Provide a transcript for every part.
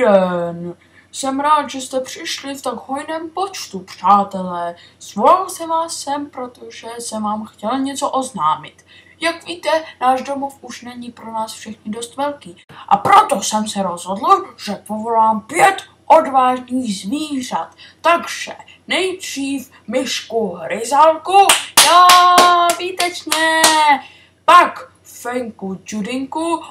den! Jsem rád, že jste přišli v tak hojném počtu, přátelé. Svolal jsem vás sem, protože jsem vám chtěl něco oznámit. Jak víte, náš domov už není pro nás všechny dost velký. A proto jsem se rozhodl, že povolám 5 odvážných zvířat. Takže nejdřív myšku Hryzálku, jo, výtečně, pak Fenku Čudinku,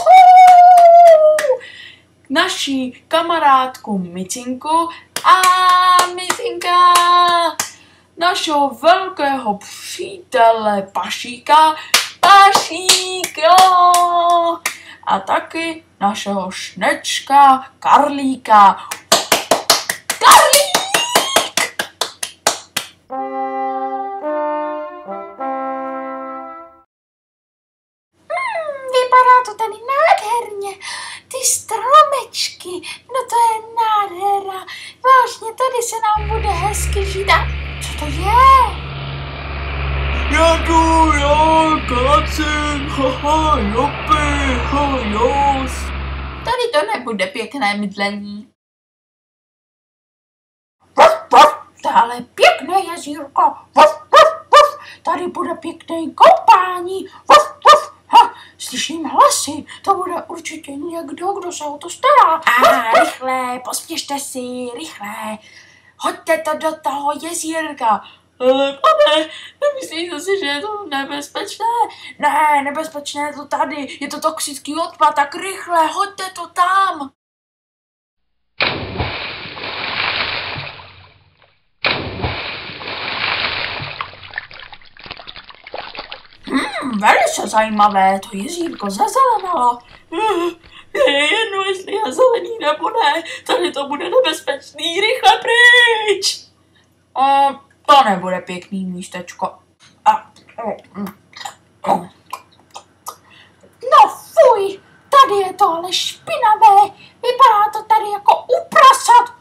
naší kamarádku Micinku a Micinka, našeho velkého přítele Pašíka, Pašík, jo, a taky našeho šnečka Karlíka. Karlík! Vypadá to tady nádherně. Ty stromečky, no to je nádhera. Vážně, tady se nám bude hezky žít. A co to je? Jedu, jo, kacin, haha, jopy, ha, jos. Tady to nebude pěkné mydlení. Dále pěkné jezírko. Tady bude pěkné koupání. Slyším hlasy, to bude určitě někdo, kdo se o to stará. Rychle, pospěšte si, rychle. Hoďte to do toho jezírka. Ale pane, nemyslíte si, že je to nebezpečné? Ne, nebezpečné je to tady, je to toxický odpad, tak rychle, hoďte to tam. Velice zajímavé, to jezírko zazelenalo. Je jedno, jestli je zelený nebo ne, tady to bude nebezpečný, rychle pryč! To nebude pěkný místečko. No fuj, tady je to ale špinavé, vypadá to tady jako u prasat.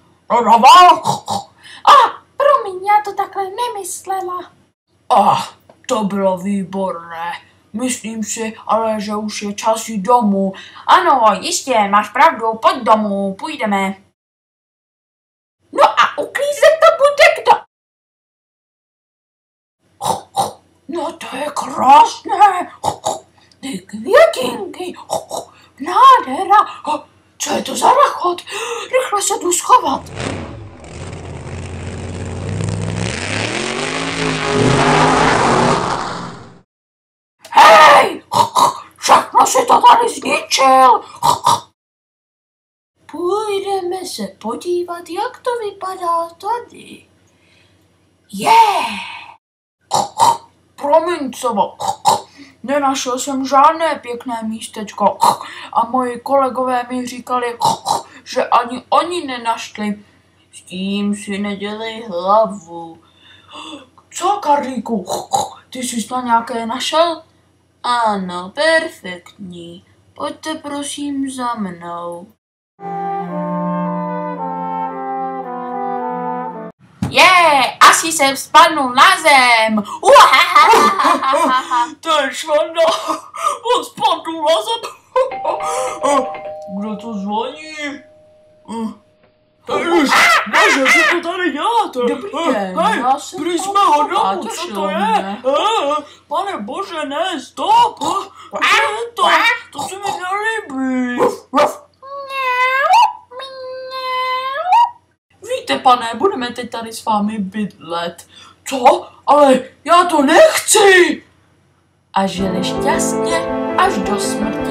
Promiň, já to takhle nemyslela. To bylo výborné. Myslím si, ale že už je čas jít domů. Ano, jistě, máš pravdu, pojď domů, půjdeme. No a uklízet to bude kdo? No to je krásné. Ty květinky, nádhera. Co je to za rachot? Rychle se jdu schovat. Hej! Všechno si to tady zničil! Půjdeme se podívat, jak to vypadá tady. Promiň, Sovo, nenašel jsem žádné pěkné místečko a moji kolegové mi říkali, že ani oni nenašli. S tím si nedělej hlavu. Co, Karlíku, ty jsi na nějaké našel? Ano, perfektní. Pojďte prosím za mnou. Asi jsem spadnul na zem. Ten švanda, on spadl na zem. Kdo to zvoní? Bože, co to tady děláte? Dobrý den, já jsem prý jsme ho domů, co to je? Pane bože, ne, stop! Co je to? To se mi nelíbí. Víte, pane, budeme teď tady s vámi bydlet. Co? Ale já to nechci! A žili šťastně až do smrti.